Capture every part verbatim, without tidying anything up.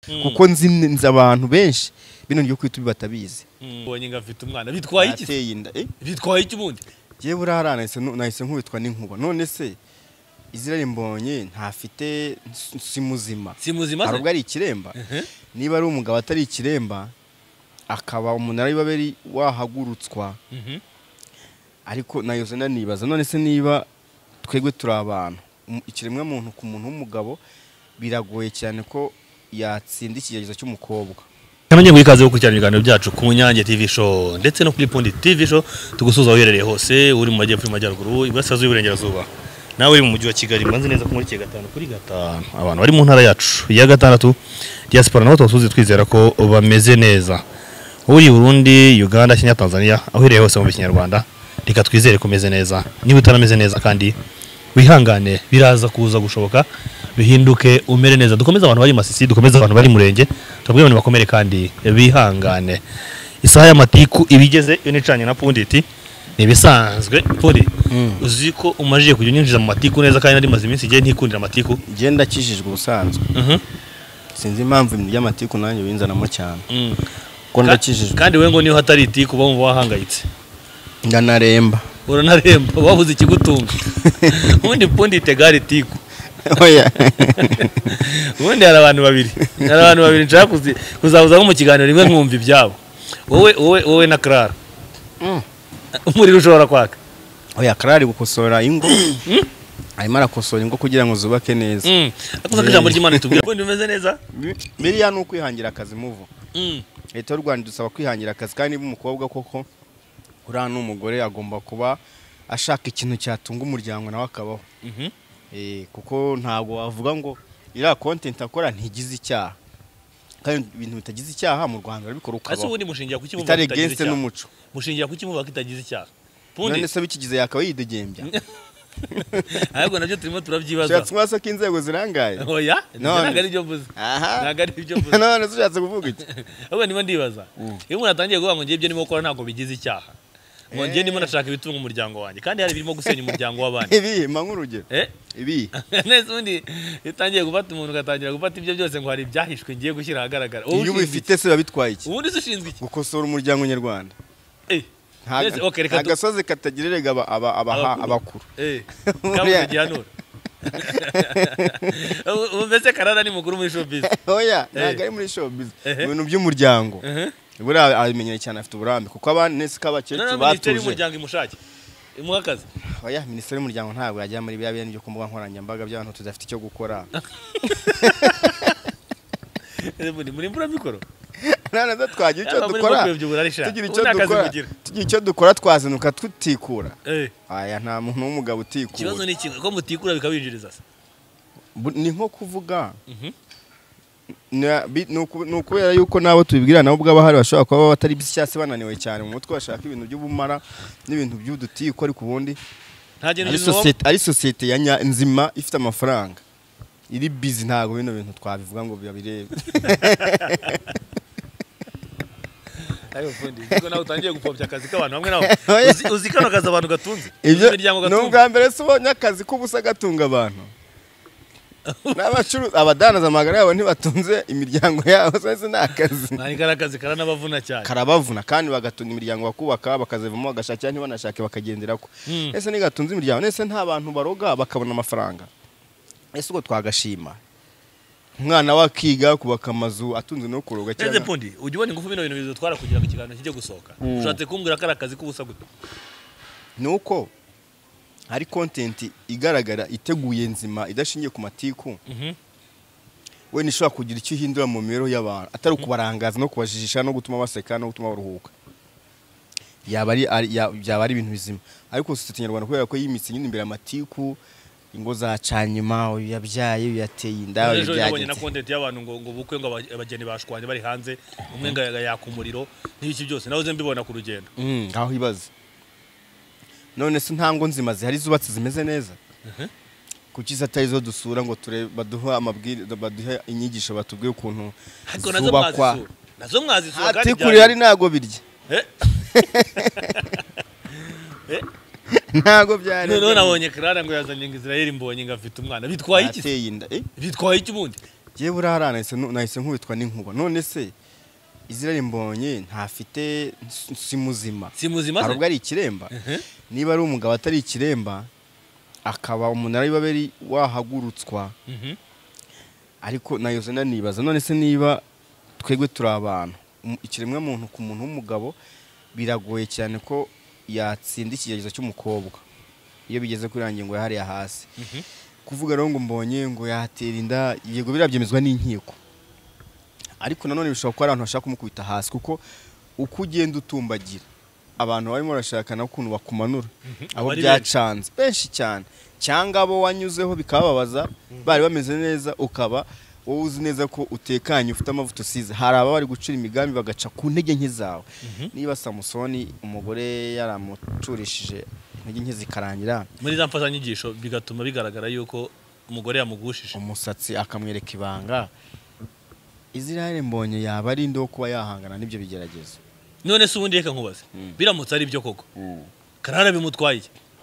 kuko nzi nzi abantu benshi bino ngiye kwita batabizi mbonye ngafite umwana bitwaye iki ateye inda eh bitwaye iki bundi je burara nahise nahise nkubitwa n'inkuba none se Israel mbonye ntafite si muzima si muzima arubwo ari ikiremba niba ari umugabo atari ikiremba akaba umunara y'ibaberi wahagurutswa ariko nayo zena nibaza none se niba twegwe turi abantu ikiremwa muntu ku muntu w'umugabo biragoye cyane ko yatsinda ikigerezo cy'umukobwa. Namenye gwikaze gukurikirana ibiganiro byacu ku Nyange T V show ndetse no kuri Pondi T V show tugusuza uherereye hose uri mu majyepfo y'amajyaruguru ibasazo y'uburengerazuba nawe uri mu mujyi wa Kigali mbanze neza kumuri kiye gatanu kuri gatanu abantu bari mu ntara yacu ya gatandatu diaspora nabo tusuze twizera ko bameze neza uri Burundi Uganda Kenya Tanzania aho uherereye hose mu Kinyarwanda reka twizere kumeze neza niba utarameze neza kandi wihangane biraza kuza gushoboka bihinduke umere neza dukomeza abantu bari Masisi dukomeza abantu bari Murenge tubwiye abantu bakomere kandi bihangane isaha y'amatiku ibigeze yo nicanye na Punditi nibisanzwe Pundi uziko umajiye kujya unyinjiza mu matiku neza kandi nari maze iminsi igiye ntikundira amatiku genda kijijwe ubusanzwe mhm sinzi impamvu ibintu by'amatiku nanjye binzanamo cyane ko ndakijijwe kandi we ngo niyo hatari itiku bamva wahangayitse ndanaremba uranaremba wabuze ikigutunga ubundi Pundi tegari tiku oya ubundi hari abantu babiri hari abantu babiri nshaka kuzabuza nko mu kiganiro rimwe nkumva ibyabo wowe wowe wowe na Clara umuriro ushobora kwaka oya Clara gukosora ingo arimo arakosora ingo kugira ngo zubake neza akuza ijambo ry'Imana tubwira Pundi umeze neza biriya no kwihangira akazi muvo leta y'u Rwanda dusaba kwihangira akazi kandi umukobwa koko ura n'umugore agomba kuba ashaka ikintu cyatunga umuryango nawe akabaho eh kuko ntago wavuga ngo ira content akora ntigize icyaha kandi ibintu bitagize icyaha mu Rwanda bikora ukabaho ase ubundi mushingira kuki muvuga kitagize icyaha n'umuco mushingira kuki muvuga kitagize icyaha Pundi none se bikigize yakaba yidegembya ahubwo nabyo turimo turabyibaza cyatse mwasa kinzego zirangaye oya ntago ari byo mvuze ntago ari byo mvuze none ushatse kuvuga iki ahubwo niba ndibaza iyo umuntu atangiye kuvuga ngo ngiye ibyo nimo gukora ntago bigize icyaha ngo ngiye ndimo nashaka ibitunga umuryango wanjye kandi hari birimo gusenya umuryango w'abandi ibi mpa nk'urugero eh ibi nese undi itangiye gufata umuntu ugatangira gufata ibyo byose ngo hari ibyahishwe ngiye gushyira ahagaragara iyo ubifite se babitwaye iki ubundi ushinzwe iki gukosora umuryango nyarwanda eh agasozi katagirerega aba abakuru eh kabuze gihanura ubese Karara ni mukuru muri showbiz oya ntago ari muri showbiz ibintu by'umuryango bura abimenyere cyane afite uburambe kuko abandi nese kabakecuru batuje umuryango imushake imuhakaze oya ministeri y'umuryango ntabwo yajya muri bya bintu byo kumbuga nkoranyambaga by'abantu tudafite icyo gukora muri mbura mikoro nana da twagira icyo dukora tugira icyo dukora tugira icyo dukora twazinuka tutikura aya nta muntu w'umugabo utikura kibazo ni iki ko mutikura bikabinjiriza se ni nko kuvuga nukubera yuko nabo tubibwira nabo bwaba hari bashobora kuba batari by'icyase bananiwe cyane mu mutwe bashaka ibintu by'ubumara n'ibintu by'udutiko ariko ubundi ari societe ya nzima ifite amafaranga iri busy ntago bino bintu twabivuga ngo byabirebe ayo Pundi ngo nawe utangiye gupfobya akazi k'abantu hamwe nawe uzi kano kazi abantu gatunze imiryango gatunze n'ubwa mbere se ubonye akazi k'ubusa gatunga abantu n'abacuruzi abadanaza amagara yabo ntibatunze imiryango yabo se nakazi nani karakazi karanabavuna cyane karabavuna kandi bagatunga imiryango bakubaka bakazevamo bagashakira ntibanashake bakagenderako ese nigatunze imiryango nese nta bantu baroga bakabona amafaranga ese uko twagashima umwana wakiga kubaka amazu atunze no kuroga cyane ese Pundi ujye ubona ingufu bino bintu bizotwara kugira ngo ikiganiro kijye gusohoka ushatse kumbwira ko arakazi k'ubusa gute nuko hari content igaragara iteguye nzima idashingiye ku matiku we nishobora kugira icyo hindura mu mibereho y'abantu atari ukubarangaza no kubajijisha no gutuma baseka no gutuma baruhuka yaba ari yaba ari ibintu bizima ariko sosiyete nyarwanda kubera ko yimitse nyine imbere amatiku ingo zacanyuma yabyaye yateye inda yabyaye na content y'abantu ngo ngo bukwe ngo abageni bashwanye bari hanze umwe nga yakumuriro n'iki byose nawe mbibona ku rugendo ngaho ibaze none se ntango nzima zihari zubatse zimeze neza kukiza atarizo dusura ngo ture baduha amabwiriza baduha inyigisho batubwiye ukuntu zubakwa nazo mwazisura kandi atikuri ari nago birye ntago byari none nabonye Clara ngo yazanye ngo Israel mbonye ngafite umwana bitwaye iki ateye inda bitwaye iki bundi giye burara nahise nahise nkubitwa n'inkuba none se Israel mbonye ntafite si muzima si muzima arubwo ari ikiremba niba ari umugabo atari ikiremba akaba umunara w'ibaberi wahagurutswa ariko nayo zena nibaza none se niba twegwe turi abantu ikiremwa muntu ku muntu w'umugabo biragoye cyane ko yatsinda ikigejezo cy'umukobwa iyo bigeze kuri rangingo ya hariya hasi kuvuga rero ngo mbonye ngo yatera inda yego birabyemezwa n'inkiko ariko nanone bishobora kuba abantu bashaka kumukubita hasi kuko uko ugenda utumbagira abantu barimo barashakana ukuntu bakumanura abo byacanze benshi cyane cyangwa abo wanyuzeho bikababaza bari bameze neza ukaba wowe uzi neza ko utekanye ufite amavuta usize hari aba bari gucira imigambi bagaca ku ntege nke zawe niba Samusoni umugore yaramucurishije intege nke zikarangira muri za mfashanyigisho bigatuma bigaragara yuko umugore yamugushije umusatsi akamwereka ibanga Israel mbonye yaba ari ndo kuba yahangana n'ibyo bigeragezo none se ubundi reka nkubaze biramutse ari byo koko karara bimutwaye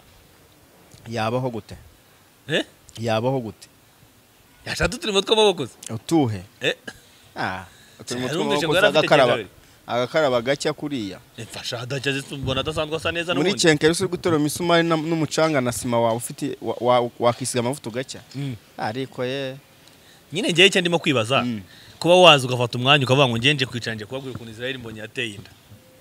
yabaho gute eh yabaho gute yashatu turimo tw'amaboko utuhe eh ah turimo tw'amaboko agakaraba agakaraba gacya kuriya mfasha hadacha zimbona dasanzwe asa neza muri cenkero uri gutora misumari n'umucanga na sima wawe ufite wakisiga amavuta gacya ariko ye nyine ngiye cyo ndimo kwibaza kuba waza ugafata umwanya ukavuga ngo ngenje kwicanje kubabwira ukuntu Israel mbonye yateye inda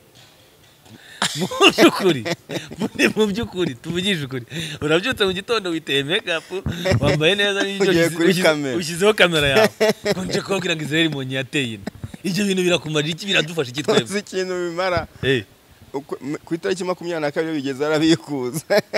mu byukuri mu byukuri tubugije ukuri urabyutse mu gitondo witeye makeup wambaye neza n'ibyo ushyizeho kamera yawe konje kubabwira ngo Israel mbonye yateye inda ibyo bintu birakumara iki biradufasha iki twebwe uzi ikintu bimara eh ku itariki makumyabiri na kabiri bigeze arabikuza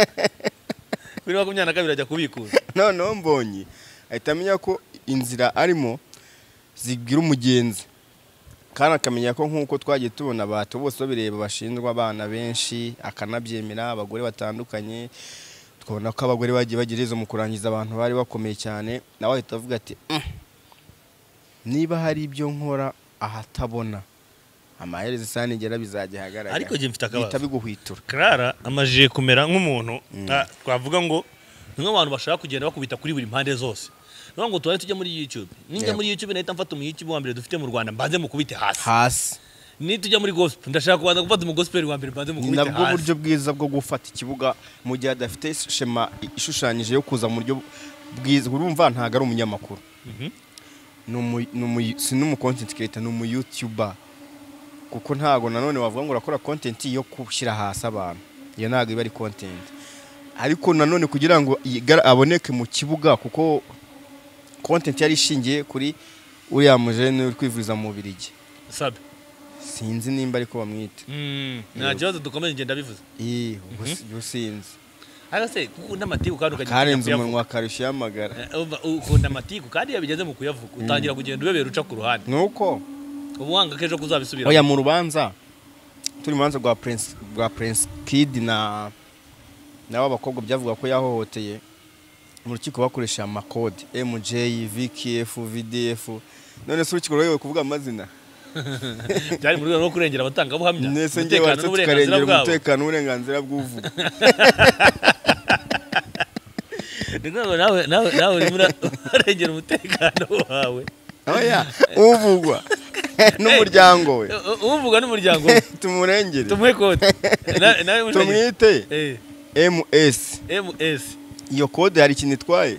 kuri makumyabiri na kabiri ajya kubikuza none mbonye ahita amenya ko inzira arimo zigira umugenzi kandi akamenya ko nkuko twagiye tubona abantu bose babireba bashinzwa abana benshi akanabyemera abagore batandukanye twabona ko abagore bagiye bagiriza mu kurangiza abantu bari bakomeye cyane nawe ahita avuga ati niba hari ibyo nkora ahatabona amahereza isanigera bizajya hagaragara ariko je mfite akabazo bitabiguhwitura Clara amajije kumera nk'umuntu twavuga ngo nimwe abantu bashaka kugenda bakubita kuri buri mpande zose ngo tuwari tujya muri YouTube ninjya muri YouTube nahita mfata mu YouTube wa mbere dufite mu Rwanda mbanze mu kubite hasi hasi ni tujya muri gospel ndashaka kubanza gufata mu gospel wa mbere mbanze mu kubite hasi nabwo buryo bwiza bwo gufata ikibuga mu gihe adafite shema ishushanyije yo kuza mu buryo bwiza urumva ntaga ari umunyamakuru no si no mu content creator no mu YouTuber kuko ntago nanone wavuga ngo urakora content yo kushyira hasi abantu iyo ntago iba ari content ariko nanone kugira ngo aboneke mu kibuga kuko content yari ishingiye kuri uriya mujene uri kwivuriza mu Birigi sabe sinzi nimba ariko bamwita mm nta kibazo dukomeze ngenda bivuze eh ubwo sinzi arase ukunda amatiku kandi ukagenda karenze umunwa karushye yamagara ukunda amatiku kandi yabigeze mu kuyavuga utangira kugenda ubebera uca ku ruhande nuko ubuhanga kejo kuzabisubira oya mu rubanza turi manza rwa Prince rwa Prince Kid na nawe abakobwa byavuga ko yahohoteye mu rukiko bakoresha amakode M J V K F V D F none se urukiko rero kuvuga amazina byari mu rwego rwo kurengera abatanga buhamya nese ngiye watse tukarengera umutekano n'uburenganzira bw'uvuga ndetse nawe nawe nawe urimo urengera umutekano wawe oya uvugwa n'umuryango we uvugwa n'umuryango we tumurengere tumwe kode tumwite M S M S iyo code hari ikintu itwaye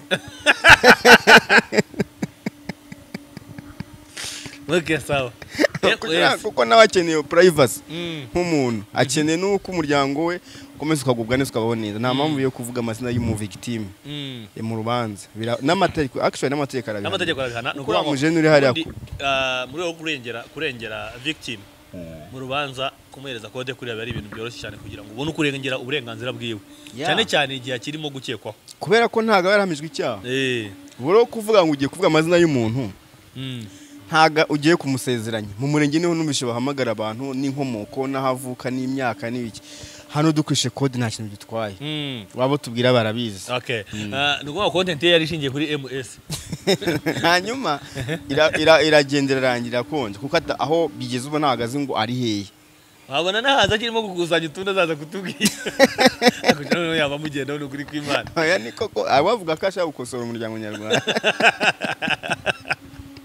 okay sawa kuko nawe akeneye privacy nk'umuntu akeneye nuko umuryango we ukomeza ukagubwa neza ukabaho neza nta mpamvu yo kuvuga amazina y'umu victim mu rubanza n'amategeko actually n'amategeko arabihana n'amategeko arabihana nuko umujene uri hariya muri wo kurengera kurengera victim mu rubanza kumuhereza kode kuri abari ibintu byoroshye cyane kugira ngo ubone ukurengera uburenganzira bwiwe cyane cyane igihe kirimo gukekwaho kubera ko ntaga yarahamijwe icyaha eh buro kuvuga ngo ugiye kuvuga amazina y'umuntu ntaga ugiye kumusezeranya mu murenge niho numvishe bahamagara abantu n'inkomoko n'ahavuka n'imyaka n'ibiki hano dukwishe code nta kintu gitwaye wabo tubwira barabizi okay nuko content yari ishingiye kuri M S hanyuma iragendera rangira konje kuko aho bigeze ubu ntagaze ngo ari hehe wabona nahaza kirimo kukusanya utunda zaza kutubwira akujana yaba mugenda no kuri kw'Imana oya ni koko abavuga ko ashaka gukosora umuryango nyarwanda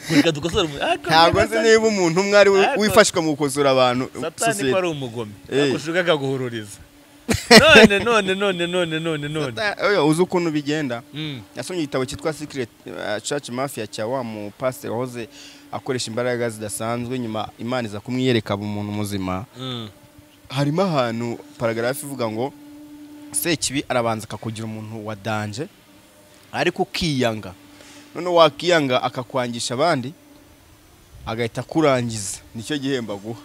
kureka dukosora ntabwo nzi niba umuntu umwe ari wifashwa mu gukosora abantu satani ko ari umugome akushuka kaguhururiza none none none none none none oya uzi ukuntu bigenda yasomye igitabo cyitwa Secret Church Mafia cya wa mu pastor wahoze akoresha imbaraga zidasanzwe nyuma Imana iza kumwiyereka umuntu muzima harimo ahantu paragraph ivuga ngo Sekibi arabanza akakugira umuntu wa danje ariko ukiyanga none wakiyanga akakwangisha abandi agahita kurangiza nicyo gihemba guha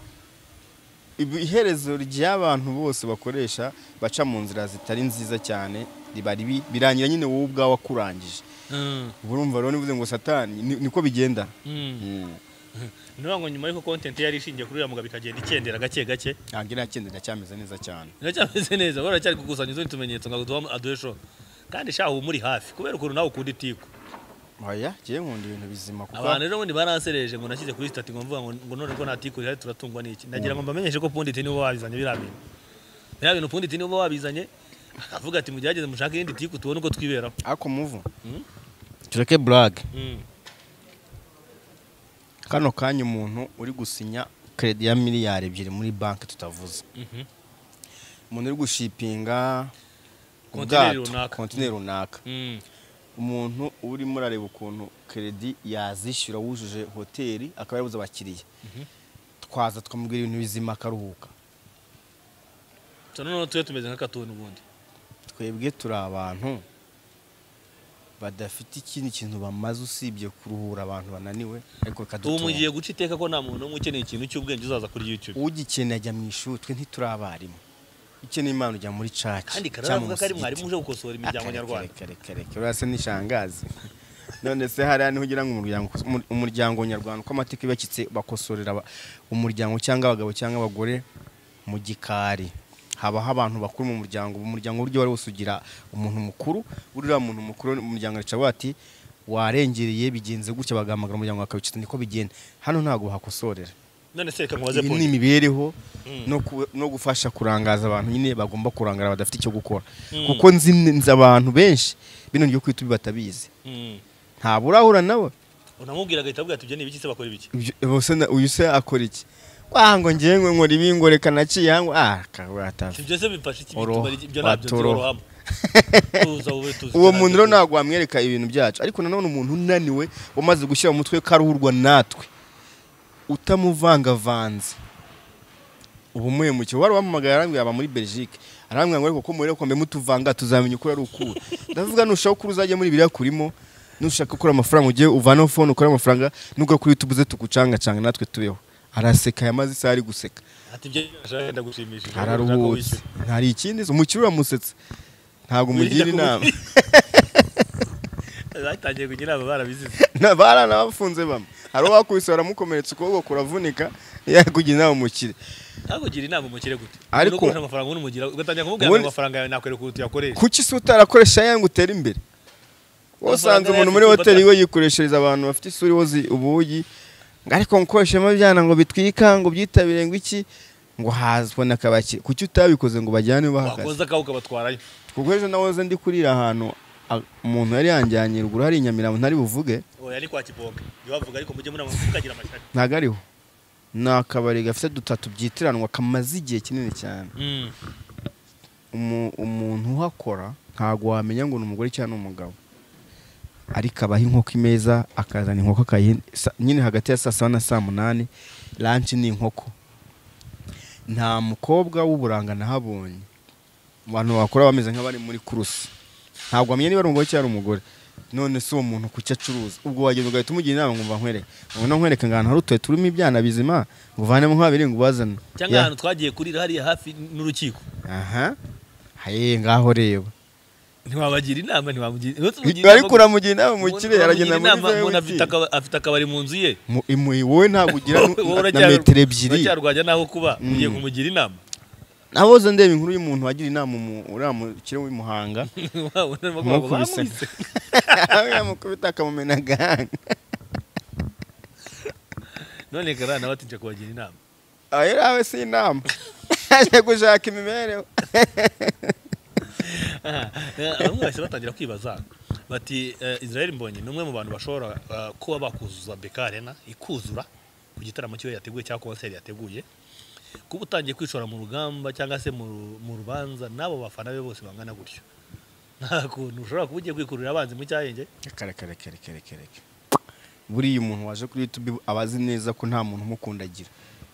iherezo ry'abantu bose bakoresha baca mu nzira zitari nziza cyane ribari birangira nyine wowe ubwawe akurangije urumva rero nivuze ngo satani niko bigenda niba ngo nyuma y'uko content yari ishingiye kuri uriya mugabo ikagenda ikendera gake gake ntabwo iracyendera cyameze neza cyane iracyameze neza bora cyari kukusanya izo tumenyetso ngo duha aduhesho kandi shaho muri hafi kubera ukuntu nawe ukunda itiko oya giye nkunda ibintu bizima kuko abantu rero bundi baransereje ngo nashyize kuri stati ngo mvuga ngo none ko natiko rihari turatungwa n'iki ndagira ngo mbamenyeshe ko Pundit nibo babizanye birabintu birabintu Pundit nibo babizanye akavuga ati mujyageze mushaka indi tiko tubone uko twiberaho ako muvu tureke brag kano kanya umuntu uri gusinya credit ya miliyari ebyiri muri banki tutavuze umuntu uri gushipinga kontineri runaka umuntu urimo arareba ukuntu credit yazishyura wujuje hoteli akaba yabuze abakiriya twaza twamubwira ibintu bizima akaruhuka none tuye tumeze nk'akatuntu ubundi twebwe turi abantu badafite ikindi kintu bamaze usibye kuruhura abantu bananiwe ariko kadutunga ubu mugiye guca iteka ko nta muntu umwe ukeneye ikintu cy'ubwenge uzaza kuri YouTube ugikeneye ajya mu ishuri twe ntituri abarimu ukeneye Imana ujya muri church kandi karavuga ko ari mwarimu uje gukosora imiryango nyarwanda kare kare kare urase nishangazi none se hari hano ugira ngo umuryango umuryango nyarwanda ko amateka bakitse bakosorera umuryango cyangwa abagabo cyangwa abagore mu gikari habaho abantu bakuru mu muryango umuryango uryo wari usugira umuntu mukuru urira umuntu mukuru mu muryango rica bati warengereye bigenze gutya bagamagara umuryango akabicita niko bigenda hano ntago bakosorera none se reka mubaze Pundit ni imibereho no no gufasha kurangaza abantu nyine bagomba kurangara badafite icyo gukora kuko nzi nzi abantu benshi bino ngiye kwita batabizi nta burahura nawe unamubwira agahita avuga ati ibyo ni ibiki se bakora ibiki bose uyu se akora iki wango ngiye nkora ibingoreka naciye hango ah kagwata ibyo se bifasha iki bituma ibyo nabyo byorohamo tuza wowe tuza uwo muntu rero ntago wamwereka ibintu byacu ariko nanone umuntu unaniwe umaze gushyira mu mutwe karuhurwa natwe utamuvangavanze ubu muye mucyo wari wamamagara arambwira aba muri Belgique arambwira ngo ariko ko muri ko mbe mutuvanga tuzamenya ukuri ari ukuri ndavuga nushaka ko uzajya muri biriya kurimo nushaka gukora amafaranga ugiye uvana phone ukora amafaranga nuko kuri YouTube ze tugucanga canga natwe tubeho araseka yamaze isari guseka ati byo ndashaka gushimishije araruhutse ntari ikindi umukiri uramusetse ntago mugira inama batangiye kugira aba barabizize nabara nabafunze bamwe hari wakwisora mukomeretse ukuboko kuravunika yakugira inama umukire ntakugira inama umukire gute ariko amafaranga unumugira ugatangira kumubwira amafaranga yawe nakwereka urutu yakoresha kuki se utarakoresha yangu utera imbere wasanze umuntu muri hoteli we yikoreshereza abantu bafite isuri wozi ubuyi ariko nkoshema byana ngo bitwika ngo byitabire ngo iki ngo hazbona kabaki kuki utabikoze ngo bajyane bahakaze wakoza kawuka batwarayo kuko ejo nawoze ndi kurira ahantu umuntu yari yanjyanye ruguru hari Nyamirambo ntari buvuge oya ari kwa Kiboga yavuga ariko mujye muri mukagira amashaka ntagariho nakabari gafite dutatu byitiranwa kamaze igihe kinini cyane umuntu uhakora ntago wamenya ngo n'umugore cyangwa n'umugabo ariko abaha inkoko imeza akazana inkoko akayi nyine hagati ya saa saba na saa munani lunch ni inkoko nta mukobwa w'uburanga nahabonye abantu bakora bameze nk'abari muri kuruse ntabwo amenye niba ari umugore cyangwa umugore none se uwo muntu kuki acuruza ubwo wagenda ugahita umugira inama ngo mva nkwereke ubona nkwereke ngo ahantu hari utuye turimo ibyana bizima ngo uvanemo nk'abiri ngo ubazane cyangwa ahantu twagiye kurira hariya hafi n'urukiko aha haye ngaho reba ntiwabagira inama ntiwamugira ariko uramugira inama umukire aragenda muri umuntu afite akabari mu nzu ye wowe ntabwo ugira na metero ebyiri uracyarwanya naho kuba ugiye kumugira inama naboze ndeba inkuru y'umuntu wagira inama uriya mukire w'imuhanga mukubise yamukubita akamumena agahanga none karana nawe atinje kubagira inama ayo rawe si inama aje gushaka imibereho bamwe bahise batangira kwibaza bati Israel Mbonyi numwe mu bantu bashobora kuba bakuzuza B K Arena ikuzura ku gitaramo cyo yateguye cyangwa concert yateguye kuba utangiye kwishora mu rugamba cyangwa se mu rubanza nabo bafana be bose bangana gutyo nta kuntu ushobora kuba ugiye kwikurira abanzi mu cyahenge kare kare kare kare kare buri umuntu waje kuri YouTube abazi neza ko nta muntu umukundagira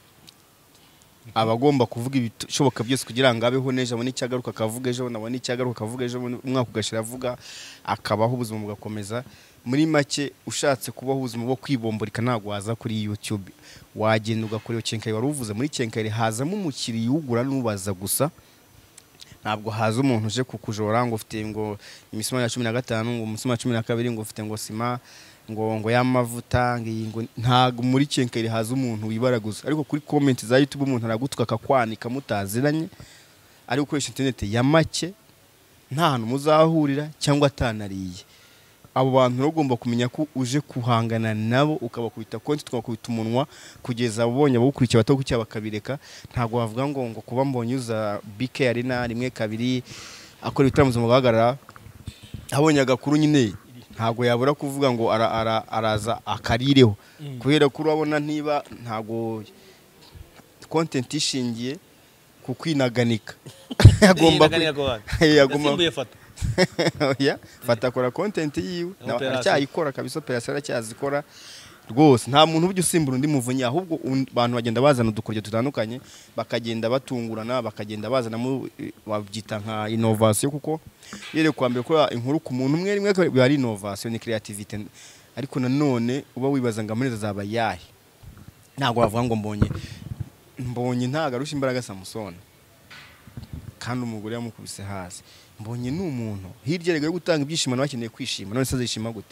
abagomba kuvuga ibishoboka byose kugira ngo abeho neje abone icyagaruka akavuga ejo nabone icyagaruka akavuga ejo umwaka ugashira avuga akabaho ubuzima bugakomeza muri make ushatse kubaho ubuzima bwo kwibomborika ntago waza kuri YouTube wagenda ugakora Cyenkari wari uvuze muri Cyenkari hazamo umukiriya ugura nubaza gusa ntabwo haza umuntu uje kukujora ngo ufite ngo imisima ya cumi na gatanu ngo umusima ya cumi na kabiri ngo ufite ngo sima ngo ngo yamavuta ngo ntago muri Cyenkari haza umuntu wibaraguza ariko kuri comment za YouTube umuntu aragutuka akakwanika mutaziranye ari ukoresha internet ya make nta hantu muzahurira cyangwa atanariye abo bantu bagomba kumenya ko uje kuhangana nabo ukabakubita konti twakubita umunwa kugeza abonye abukurikiye bato kucya bakabireka ntago bavuga ngo ngo kuba mbonye uza B K Arena rimwe kabiri akora ibitaramuzo mu gahagarara abonye agakuru nyine ntago yabura kuvuga ngo ara, ara, araza akarireho mm. kubera ko urabona ntiba ntago content ishingiye ku kwinaganika agomba yagomba fata ya fata kora content yiwe aracyayikora kabisa operation aracyazikora rwose nta muntu ujye usimbura undi muvunyi ahubwo abantu bagenda bazana udukoryo tutandukanye bakagenda batungurana bakagenda bazana mu wabyita nka innovation kuko yere kwambere ko inkuru ku muntu umwe rimwe bari innovation ni creativity ariko nanone uba wibaza ngo amuneza zaba yahe ntago bavuga ngo mbonye mbonye ntagarusha imbaraga Samson kandi umugore yamukubise hasi mbonye n'umuntu hirya rego yo gutanga ibyishimo nabakeneye kwishima none se azishima gute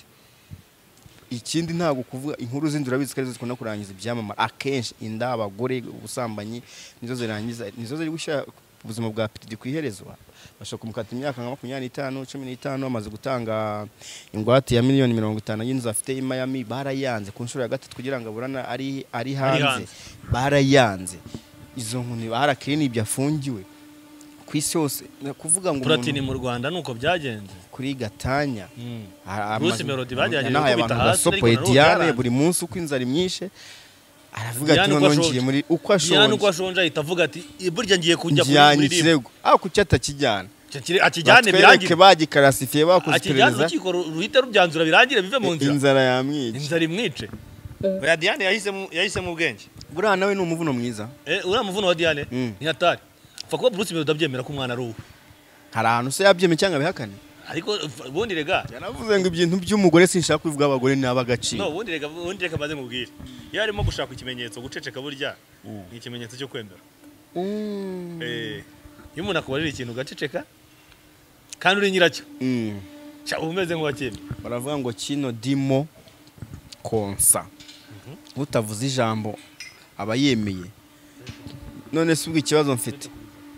ikindi ntago kuvuga inkuru zindi urabizi ko zikunda kurangiza ibyamamara akenshi inda abagore ubusambanyi nizo zirangiza nizo ziri gushyira ubuzima bwa Biteye kwiherezwa bashaka kumukata imyaka nka makumyabiri n'itanu cumi n'itanu amaze gutanga ingwate ya miliyoni mirongo itanu y'inzu afite i Miami barayanze ku nshuro ya gatatu kugira ngo aburana ari ari hanze barayanze izo nkuni barakiri byafungiwe kwisi yose kuvuga ngo Platini mu Rwanda nuko byagenze kuri Gatanya Bruce Melody bajyanye no kubita hasi ariko Diane buri munsi uko inzara imyishe aravuga ati none ngiye muri uko ashonje Diane uko ashonje ahita avuga ati burya ngiye kujya muri rimwe ah kucyata kijyana akijyane birangire bagikarasifiye bakuzipereza akijyane ukiko ruhita rubyanzura birangire bive mu nzira inzara yamwice inzara imwice oya Diane yahise yahise mu bwenge buriya nawe ni umuvuno mwiza eh uriya muvuno wa Diane ni atari Fakwa Bruce Melody abyemera ko umwana ari uwe hari ahantu se yabyeme cyangwa bihakane ariko ubundi rega yanavuze ngo ibintu by'umugore sinshaka kuvuga abagore ni abagaciro no ubundi rega ubundi reka maze mubwire iyo arimo gushaka ikimenyetso guceceka burya ni ikimenyetso cyo kwemera eh iyo umuntu akubarira ikintu gaceceka kandi uri nyiracyo cha umeze nk'uwakemye baravuga ngo kino dimo konsa utavuze ijambo aba yemeye none se ubwo ikibazo mfite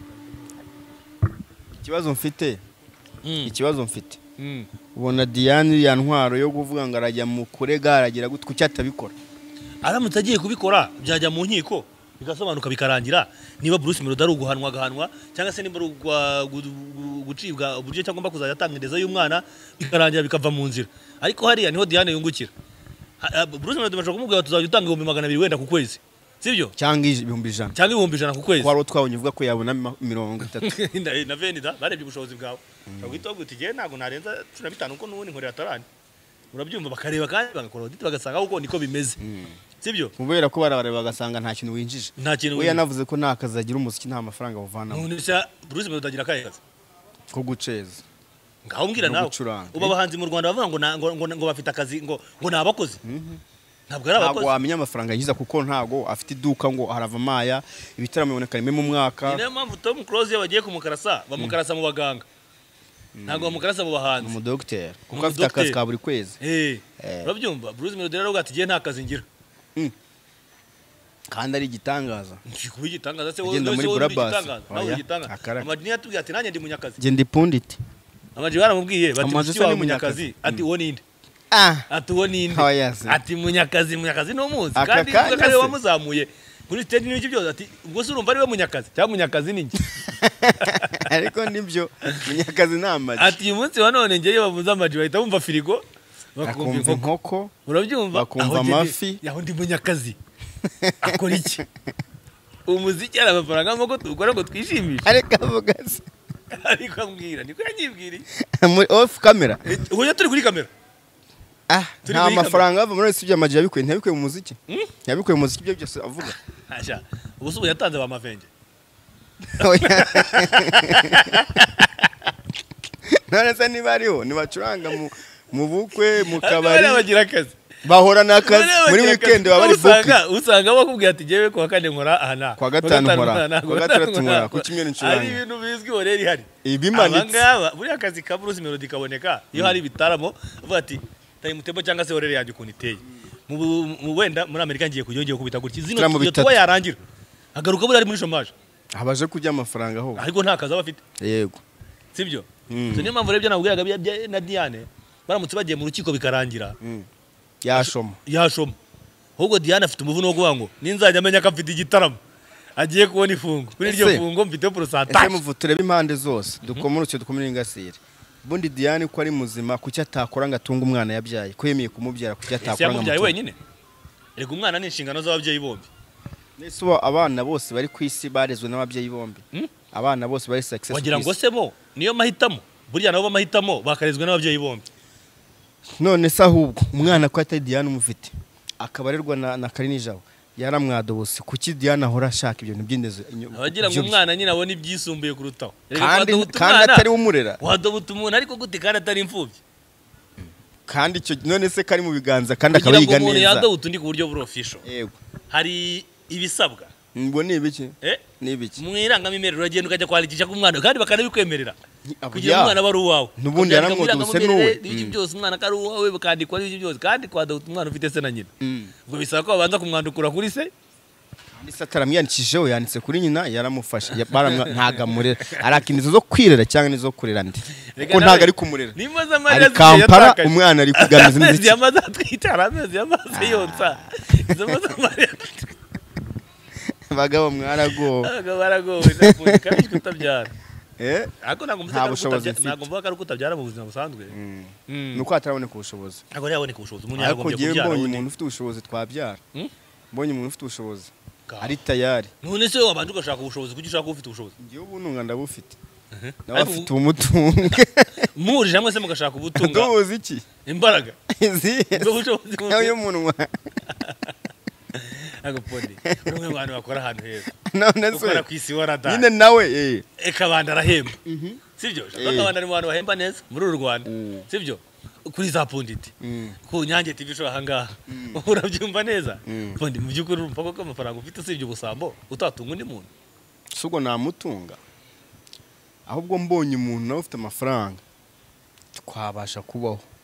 ikibazo mfite ikibazo mfite ubona Diane ya ntwaro yo kuvuga ngo arajya mu kurega aragira gutwe cyatabikora aramutse agiye kubikora byajya mu nkiko bigasobanuka bikarangira niba Bruce Melody ari uguhanwa gahanwa cyangwa se niba gucibwa uburyo cyangwa kuzajya atamwereza y'umwana bikarangira bikava mu nzira ariko hariya niho Diane yungukira Bruce Melody bashaka kumubwira tuzajya utanga ibihumbi magana abiri wenda ku kwezi sibyo cyangwa ibihumbi ijana cyangwa ibihumbi ijana ku kwezi kwaro twabonye uvuga ko yabona mirongo itatu na venida barebye ubushobozi bwawe bagwita baguti je nago narenza cumi na bitanu uko nubundi nkorera tarani urabyumva bakareba kandi bagakora audit bagasanga uko niko bimeze sibyo kubera ko barabareba bagasanga nta kintu winjije nta kintu we yanavuze ko nta kazi agira umuziki nta mafaranga bavana none se Bruce Melody agira kazi ko guceza ngaho mbwira nawe uba abahanzi mu Rwanda bavuga ngo ngo ngo bafite akazi ngo ngo nabakozi ntabwo ari abakozi ntabwo wamenya amafaranga yiza kuko ntago afite iduka ngo harava maya ibitaramo biboneka rimwe mu mwaka niyo mpamvu Tom Close yabagiye kumukarasa bamukarasa mu baganga ntabwo bamukarasa mu bahanzi mu docteur kuko afite akazi ka buri kwezi eh urabyumva Bruce Melody rero ugati giye nta kazi ngira kandi ari igitangaza kuba igitangaza se wowe wowe igitangaza nawe igitangaza amajini yatubwiye ati nanjye ndi munyakazi je ndi pundit amajini baramubwiye bati mushiki wawe munyakazi ati wo ninde ah ati wo ninde ati munyakazi munyakazi no muzi kandi ukakare wamuzamuye kuri stage n'ibiki byose ati ubwo se urumva ari we munyakazi cyangwa munyakazi ni njye ariko nibyo munyakazi n'amaji ati uyu munsi wa none ngiye bavuza amaji bahita bumva firigo bakumva inkoko urabyumva bakumva amafi yaho ndi munyakazi akora iki umuziki ari amafaranga nk'uko tukora ngo twishimishe ariko avuga se ariko ambwira niko yanyibwiriye muri off camera ubu turi kuri kamera ah nta mafaranga ava muri sibyo amaji yabikuye ntiyabikuye mu muziki yabikuye mu muziki byo byose avuga asha ubu se ubu yatanze ba mavenge none se niba ariho nibacuranga mu mu bukwe mu kabari bagira akazi bahora n'akazi muri weekend baba bari usanga usanga bakubwira ati jewe kwa kane nkora aha kwa gatanu nkora kwa gatandatu nkora ku kimwe n'incuranga ari ibintu bizwi oreri hari ibimanitse abangaba buri akazi ka Bruce Melody kaboneka iyo hari bitaramo uvuga ati tayi mutebo cyangwa se oreri yanjye ukuntu iteye mu wenda muri Amerika ngiye kujyongeye kubita gutya zino yo tuba yarangira agaruka buri ari muri chômage abaje kujya amafaranga ho ariko nta kazi abafite yego sibyo so niyo mpamvu rebye nabwiraga na Diane baramutse bagiye mu rukiko bikarangira yashoma yashoma ahubwo Diane afite umuvuno wo kuvuga ngo ninzajya amenya ko afite igitaramo agiye kubona ifungo kuri iryo fungo mfite pourcentage ese muvu turebe impande zose dukomurutse dukomere ingasire bundi Diane ko ari muzima kuki atakora ngatunga umwana yabyaye ko yemiye kumubyara kuki atakora ngamubyaye wenyine erega umwana ni inshingano z'ababyeyi bombi nese bo abana bose bari ku isi barezwe n'ababyeyi bombi abana bose bari success wagira ngo se bo niyo mahitamo burya nabo bamahitamo bakarezwe n'ababyeyi bombi none se ahubwo umwana ko atari Diane umufite akabarerwa na na Karinijabo yaramwadobose kuki Diane ahora ashaka ibintu by'indezo abagira ngo umwana nyine abone ibyisumbuye kurutaho kandi kandi atari umurera wadobuta umuntu ariko gute kandi atari imfubyi kandi icyo none se kari mu biganza kandi akaba yiga neza yadobuta undi ku buryo buri official yego hari ibisabwa ngo ni ibiki eh ni ibiki mu irangamimerero uragenda ukajya kwandikisha ku mwana kandi bakanabikwemerera kugira umwana bari uwawe nubundi yaramwodose nuwe ibyo byose umwana kari uwawe bakandikwa n'ibyo byose kandi kwadobuta umwana ufite se na nyina ngo bisaba ko babanza kumwandukura kuri se Nisa taramyandikishijeho yanditse kuri nyina yaramufasha ntagamurera arakinizo zo kwirera cyangwa nizo kurera ndi ko ntaga ari kumurera ari Kampala umwana ari kuganiza n'iziki yamaze atwitara amezi yamaze yonsa izo maze Maria bagabo mwarago bagabo barago ndafuye kandi kutabyara eh ako nagomba nagomba ko kutabyara mu buzima busanzwe nuko ataraboneka ubushobozi ako yaboneka ubushobozi umuntu yagombye kubyara umuntu ufite ubushobozi twabyara mbonye umuntu ufite ubushobozi ari tayari none se wabanje ugashaka ubushobozi kuki ushaka ufite ubushobozi ngiye ubununga ndabufite nawe afite umutunga muri jamwe se mugashaka ubutunga ndozi iki imbaraga izi ubushobozi nawe umuntu agopodi rumwe abantu bakora ahantu heza none se ukora kwisi warada nyine nawe eh ekabanda arahemba sibyo bakabanda ari mu bantu bahemba neza muri uru Rwanda sibyo kuri za punditi ku Nyange T V show ahangaha urabyumva neza pondi mu byukuri urumva ko amafaranga ufite usibye ubusambo utatunga undi muntu sugo namutunga ahubwo mbonye umuntu nawe ufite amafaranga twabasha kubaho